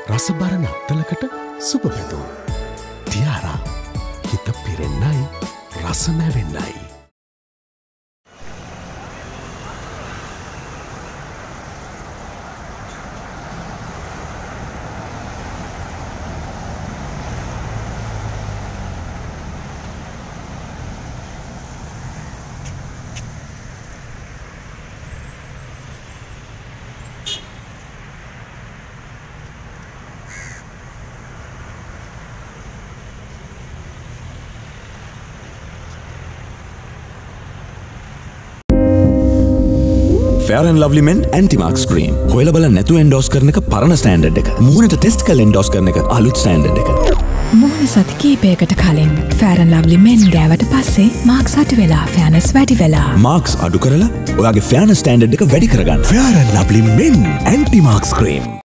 රසබර නත්තලකට සුබ පැතුම්. තියාරා හිත පිරෙන්නයි රස මැවෙන්නයි. Fair and Lovely Men Anti-Marks Cream. හොයලා බලන්න නැතුව එන්ඩෝස් කරන එක පරණ ස්ටෑන්ඩඩ් එක. මූණට ටෙස්ට් කරලා එන්ඩෝස් කරන එක අලුත් ස්ටෑන්ඩඩ් එක. මුහුණ සති කීපයකට කලින් Fair and Lovely Men ගෑවට පස්සේ මාක්ස් අඩු වෙලා ෆෙයානස් වැඩි වෙලා. මාක්ස් අඩු කරලා ඔයාගේ ෆෙයානස් ස්ටෑන්ඩඩ් එක වැඩි කරගන්න. Fair and Lovely Men Anti-Marks Cream.